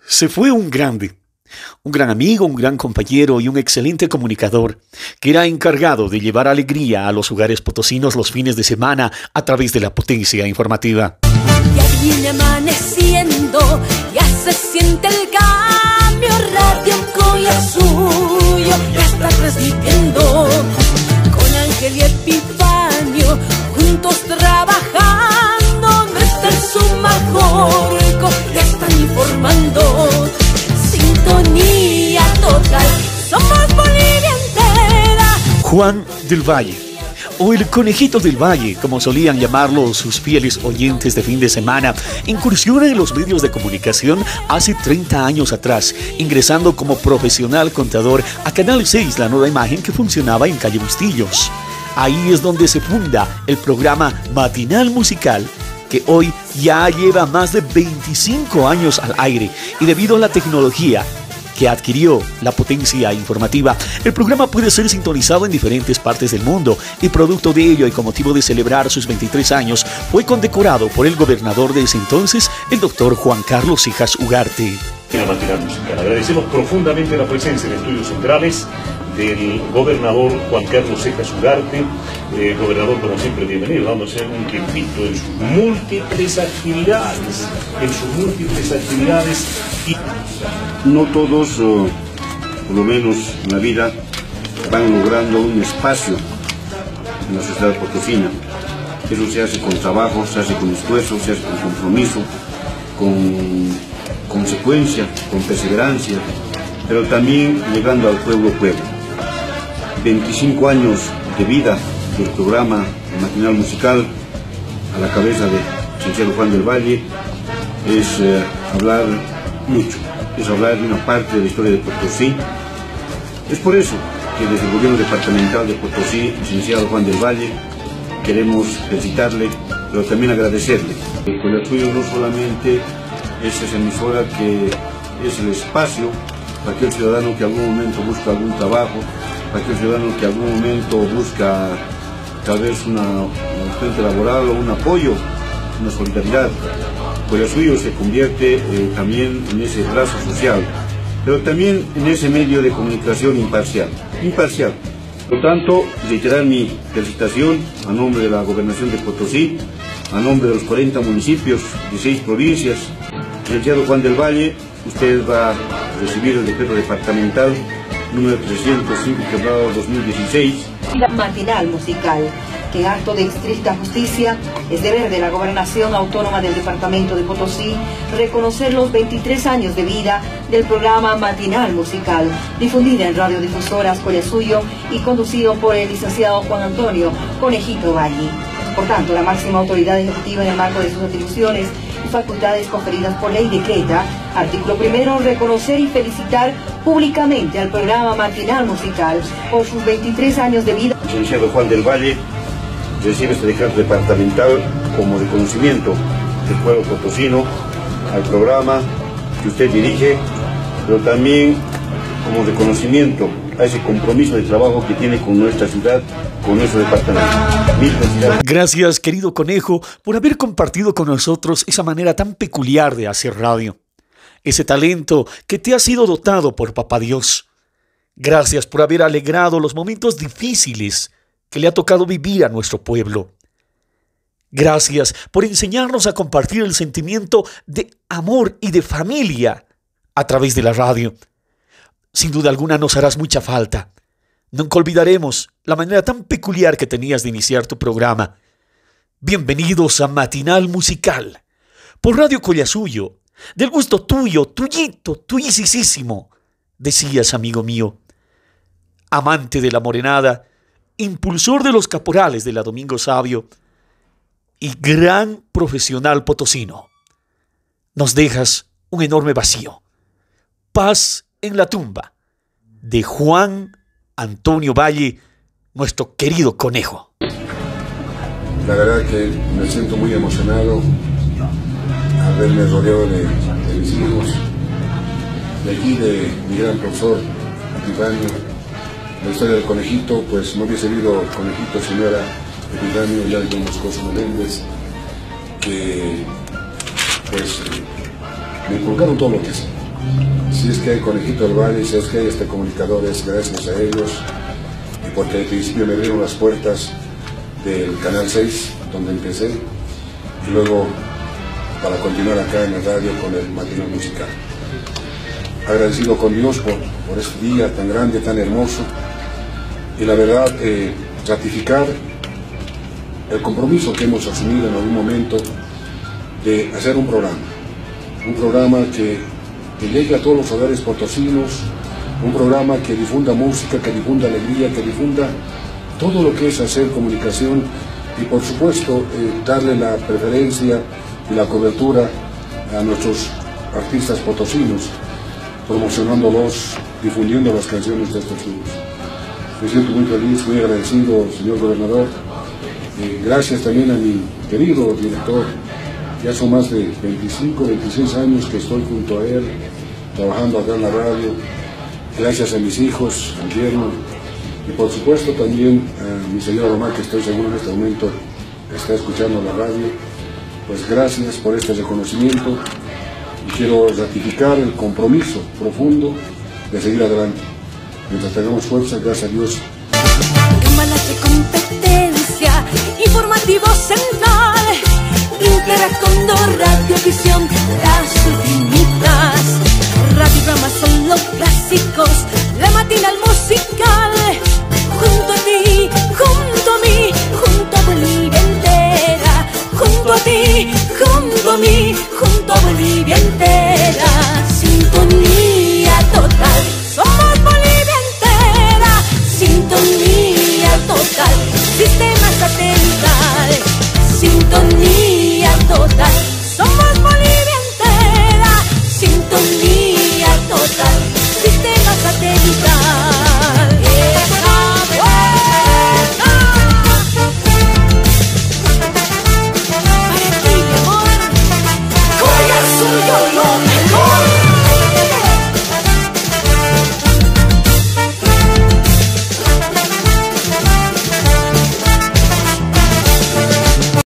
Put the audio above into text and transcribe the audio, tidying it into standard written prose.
Se fue un grande, un gran amigo, un gran compañero y un excelente comunicador, que era encargado de llevar alegría a los hogares potosinos los fines de semana a través de la potencia informativa. Ya viene amaneciendo, ya se siente el cambio, Radio Collasuyo ya está transmitiendo, con Ángel y Epifanio, juntos trabajando, no está en su mejor, ya están informando, sintonía total, somos Bolivia entera. Juan del Valle, o el Conejito del Valle, como solían llamarlo sus fieles oyentes de fin de semana, incursiona en los medios de comunicación hace 30 años atrás, ingresando como profesional contador a Canal 6, la nueva imagen que funcionaba en Calle Bustillos. Ahí es donde se funda el programa Matinal Musical, que hoy ya lleva más de 25 años al aire, y debido a la tecnología que adquirió la potencia informativa, el programa puede ser sintonizado en diferentes partes del mundo, y producto de ello y con motivo de celebrar sus 23 años, fue condecorado por el gobernador de ese entonces, el doctor Juan Carlos Cejas Ugarte. En la Matinal Musical agradecemos profundamente la presencia en estudios centrales del gobernador Juan Carlos Cejas Ugarte. Gobernador, como siempre, bienvenido. Vamos a hacer un tiempito en sus múltiples actividades. Y no todos, por lo menos en la vida, van logrando un espacio en la sociedad potosina. Eso se hace con trabajo, se hace con esfuerzo, se hace con compromiso, con consecuencia, con perseverancia, pero también llegando al pueblo. 25 años de vida del programa Matinal Musical a la cabeza del licenciado Juan del Valle es hablar mucho, es hablar de una parte de la historia de Potosí. Es por eso que desde el gobierno departamental de Potosí, licenciado Juan del Valle, queremos felicitarle, pero también agradecerle. Con el tuyo no solamente es esa emisora que es el espacio para aquel ciudadano que algún momento busca algún trabajo, para aquel ciudadano que algún momento busca tal vez una fuente laboral o un apoyo, una solidaridad. Pues el suyo se convierte también en ese brazo social, pero también en ese medio de comunicación imparcial. Por lo tanto, reiterar mi felicitación a nombre de la Gobernación de Potosí, a nombre de los 40 municipios de 6 provincias. Licenciado Juan del Valle, usted va a recibir el decreto departamental número 305/2016. Matinal Musical, que en acto de estricta justicia es deber de la Gobernación Autónoma del Departamento de Potosí reconocer los 23 años de vida del programa Matinal Musical, difundida en radiodifusoras Collasuyo y conducido por el licenciado Juan Antonio Conejito Valle. Por tanto, la máxima autoridad ejecutiva en el marco de sus atribuciones y facultades conferidas por ley decreta, artículo 1, reconocer y felicitar públicamente al programa Matinal Musical por sus 23 años de vida. El licenciado Juan del Valle recibe este decreto departamental como reconocimiento del pueblo potosino al programa que usted dirige, pero también como reconocimiento a ese compromiso de trabajo que tiene con nuestra ciudad, con nuestro departamento. Mil felicidades. Gracias, querido Conejo, por haber compartido con nosotros esa manera tan peculiar de hacer radio, ese talento que te ha sido dotado por Papá Dios. Gracias por haber alegrado los momentos difíciles que le ha tocado vivir a nuestro pueblo. Gracias por enseñarnos a compartir el sentimiento de amor y de familia a través de la radio. Sin duda alguna nos harás mucha falta. Nunca olvidaremos la manera tan peculiar que tenías de iniciar tu programa. Bienvenidos a Matinal Musical, por Radio Collasuyo, del gusto tuyo, tuyito, tuyisísimo, decías, amigo mío. Amante de la morenada, impulsor de los caporales de la Domingo Sabio y gran profesional potosino. Nos dejas un enorme vacío. Paz en la tumba de Juan Antonio Valle, nuestro querido Conejo. La verdad que me siento muy emocionado al verme rodeado de mis hijos, de aquí, de mi gran profesor Epifanio. La historia del Conejito, pues no hubiese habido Conejito si no era Epifanio y alguien Moscoso Meléndez, que pues me inculcaron todo lo que sé. Si es que hay Conejito del Valle, si es que hay comunicadores, gracias a ellos, y porque al principio me abrieron las puertas del Canal 6, donde empecé, y luego para continuar acá en la radio con el matinal musical. Agradecido con Dios por este día tan grande, tan hermoso, y la verdad, ratificar el compromiso que hemos asumido en algún momento de hacer un programa que llegue a todos los hogares potosinos, un programa que difunda música, que difunda alegría, que difunda todo lo que es hacer comunicación y por supuesto darle la preferencia y la cobertura a nuestros artistas potosinos, promocionándolos, difundiendo las canciones de estos grupos. Me siento muy feliz, muy agradecido, señor gobernador. Gracias también a mi querido director. Ya son más de 25, 26 años que estoy junto a él, trabajando acá en la radio. Gracias a mis hijos, al yerno, y por supuesto también a mi señora mamá, que estoy seguro en este momento está escuchando la radio. Pues gracias por este reconocimiento y quiero ratificar el compromiso profundo de seguir adelante. Mientras tengamos fuerza, gracias a Dios. Cámaras de competencia, informativo central, Interacondor, Radiovisión, la